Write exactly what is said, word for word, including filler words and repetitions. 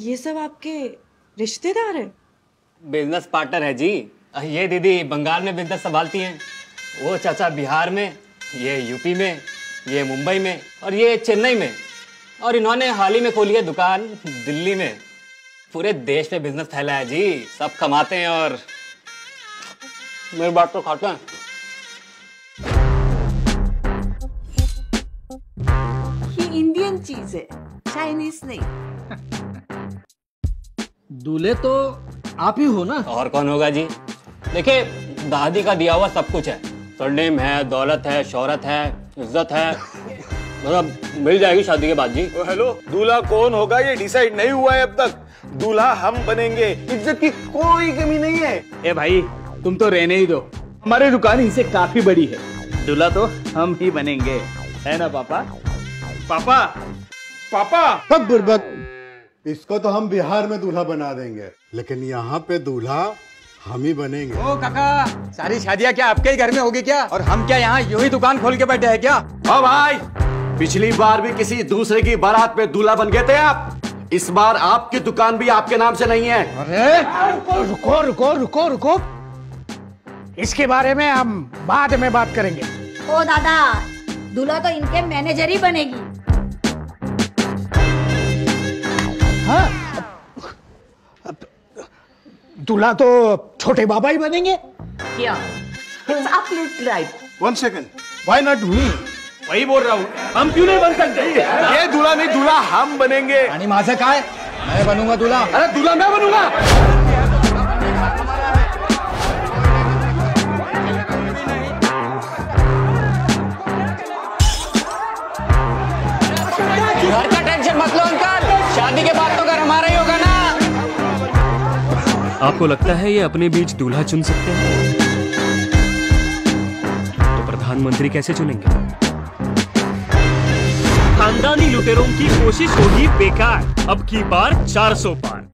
ये सब आपके रिश्तेदार हैं? बिजनेस पार्टनर है जी। ये दीदी बंगाल में बिजनेस संभालती हैं, वो चाचा बिहार में, ये यूपी में, ये मुंबई में और ये चेन्नई में, और इन्होंने हाल ही में खोली है दुकान दिल्ली में। पूरे देश में बिजनेस फैला है जी, सब कमाते हैं और मेरी बात तो खाते हैं। ये इंडियन चीज है, चाइनीज नहीं। दूल्हे तो आप ही हो ना? और कौन होगा जी। देखिए दादी का दिया हुआ सब कुछ है, सरनेम है, दौलत है, शोहरत है, इज्जत है, मतलब मिल जाएगी शादी के बाद जी। ओ हेलो, दूल्हा कौन होगा ये डिसाइड नहीं हुआ है अब तक। दूल्हा हम बनेंगे, इज्जत की कोई कमी नहीं है। ए भाई तुम तो रहने ही दो, हमारी दुकान इनसे काफी बड़ी है। दूल्हा तो हम ही बनेंगे, है ना पापा? पापा पापा सब बुर्बक। इसको तो हम बिहार में दूल्हा बना देंगे, लेकिन यहाँ पे दूल्हा हम ही बनेंगे। ओ काका, सारी शादियाँ क्या आपके ही घर में होगी क्या? और हम क्या यहाँ यूं ही दुकान खोल के बैठे हैं क्या? ओ भाई, पिछली बार भी किसी दूसरे की बारात में दूल्हा बन गए थे आप। इस बार आपकी दुकान भी आपके नाम से नहीं है। अरे रुको रुको रुको रुको, इसके बारे में हम बाद में बात करेंगे। ओ दादा, दूल्हा तो इनके मैनेजर ही बनेगी। हाँ, दूल्हा तो छोटे बाबा ही बनेंगे। क्या? It's absolutely right. One second, why not me? वही बोल रहा हूँ, हम क्यों नहीं बन सकते? ये दूल्हा नहीं, दूल्हा हम बनेंगे। आणि माझं काय? मैं बनूंगा दूल्हा। अरे दूल्हा मैं बनूंगा। घर का टेंशन मत लो अंकल, शादी के बाद तो घर हमारा ही होगा ना। आपको लगता है ये अपने बीच दूल्हा चुन सकते हैं? तो प्रधानमंत्री कैसे चुनेंगे? खानदानी लुटेरों की कोशिश होगी बेकार। अब की बार चार सौ पार।